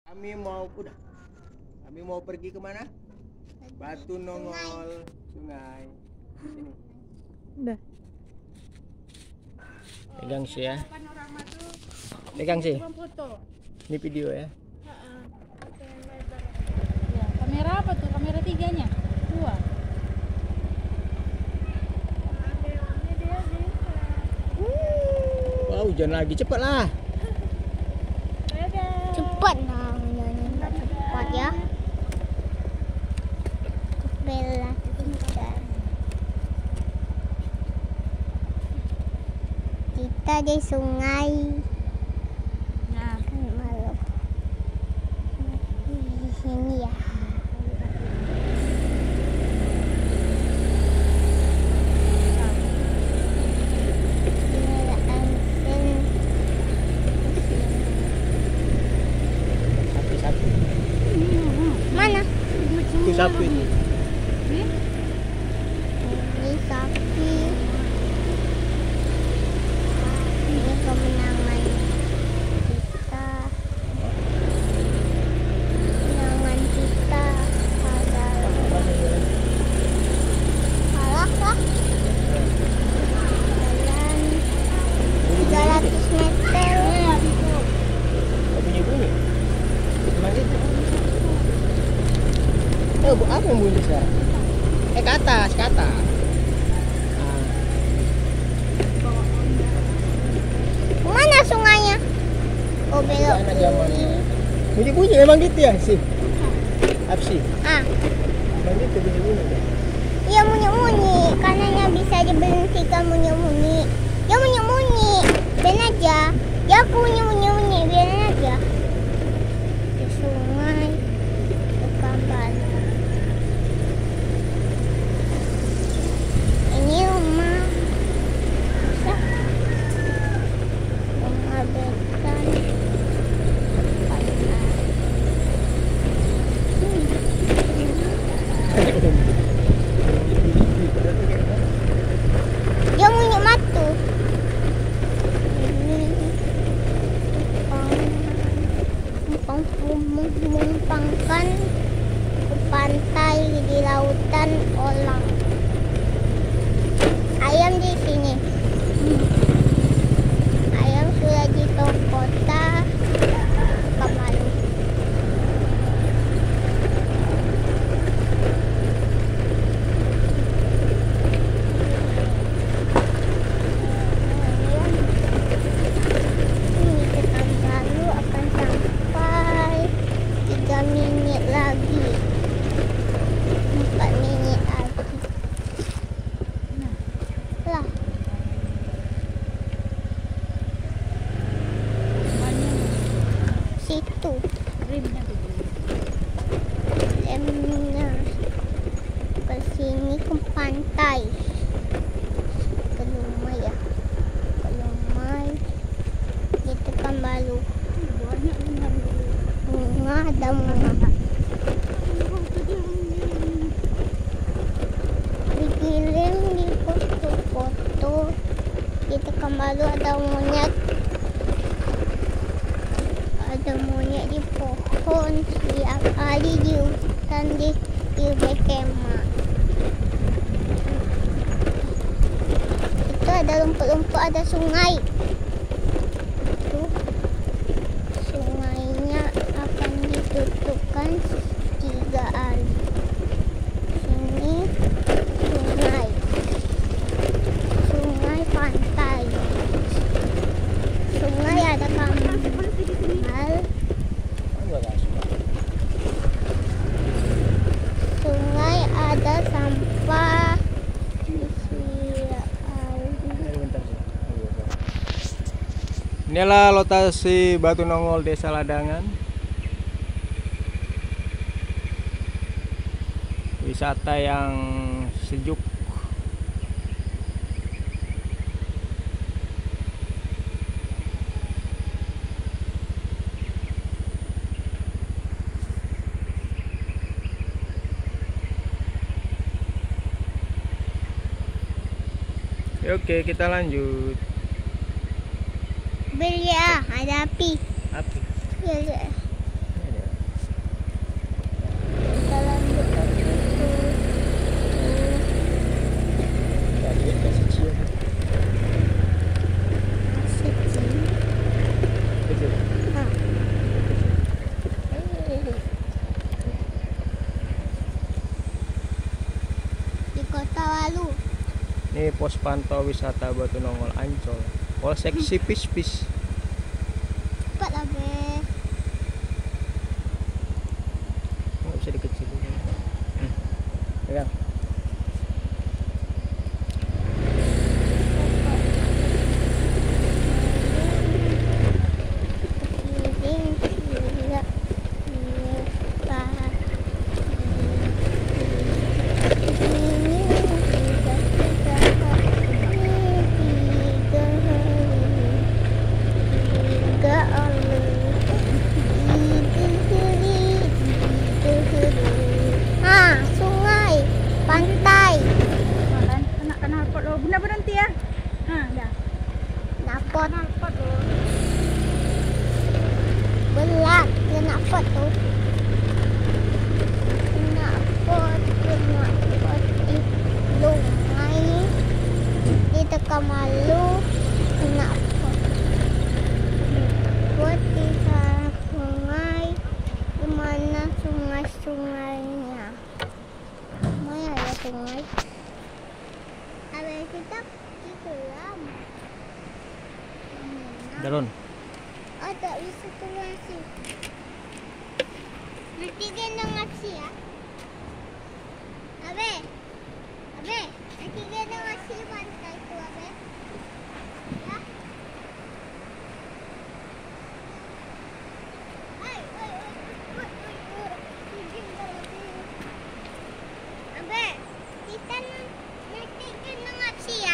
Kami mau pergi kemana? Batu Nongol, sungai. Sini. Udah. Pegang sih ya. Pegang sih. Ini video ya. Ya, kamera apa tuh? Kamera 3-nya? 2. Wow, hujan lagi, cepat lah. Cepat lah, cepat ya. Bella kita di sungai. Nah, Malu. Di sini ya. Sapi. Mana? Itu sapi itu. Ini sapi. Ini kemenangan kita. Kemenangan kita adalah kalah lah. Jalan 300 meter. Oh, bunyi. Emang gitu. Apa yang bunyi sekarang? Ke atas. Mana sungainya? Oh, belok. Anak zamannya. Bunyi memang gitu ya sih. Apa sih? Ah, Memang gitu bunyi. iya munyi-munyi. Karenanya bisa diberhentikan munyi-munyi. Ya munyi-munyi. Biarin aja. Ya aku munyi-munyi. Biarin aja. Di sungai. Bukan balik. Ini rumah. Rumah beton. Dia munyi matu. Menumpangkan ke pantai di lautan Olang. Ayam di sini. Ayam sudah di kota Kamalu. Ini kita baru akan sampai 3 menit lagi. 4 menit lagi. Lah. Situ rimnya tuh. lemnya ke sini ke pantai ke rumah ya, ke rumah gitu kan baru Banyak bunga ada bunga dikirim di foto-foto gitu kan baru ada monyet di pohon setiap hari di hutan di Bekema. Itu ada rumput-rumput, ada sungai. Itu sungainya akan ditutupkan 3 hari. Sini sungai pantai. Sungai ada kamar. Sungai ada sampah. Inilah lokasi Batu Nongol, Desa Ladangan. Wisata yang sejuk. Oke, kita lanjut. Beli ya, ada api. Api. Ya, ya. Ada. Ini pos pantau wisata Batu Nongol Ancol. Polsek Sipis-Pis. Cepat lah, Be. Nggak bisa dikecilin. Pegang. Sungai, pantai. Kena hapot lo. Bunda berhenti ya. Dah. Napot, Hapot lo. belat, dia napot tu. Napot di lungai, di teka malu, napot. Buat di sungai, di mana sungai-sungainya? Mana ada sungai? Ada kita di kolam. Dalon. Ada wisata nasi. Nanti gendong nasi ya. Abe, nanti gendong nasi pantai tu Abe. Ya. Abe, kita nanti gendong nasi ya.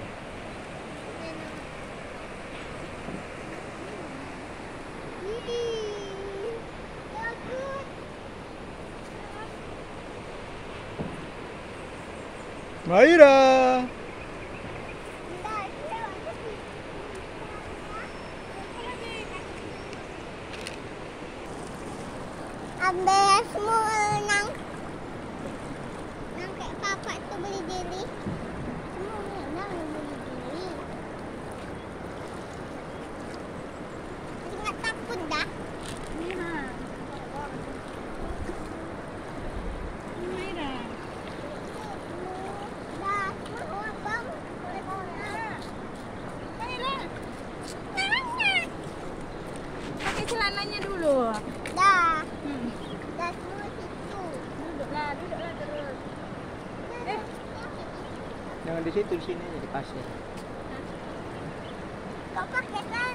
Maira. Ambil semua nang kayak papa tu beli diri. Semua nang beli diri. Ingat takut dah. Dah, mau abang. Pakai celananya dulu. Dah. Dah semua situ. Duduklah terus. Jangan di situ, di sini aja di pasir. Kau pakai